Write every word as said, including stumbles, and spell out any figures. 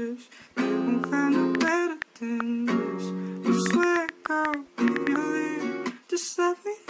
just won't find a better than this. I swear, girl, if you leave, just let me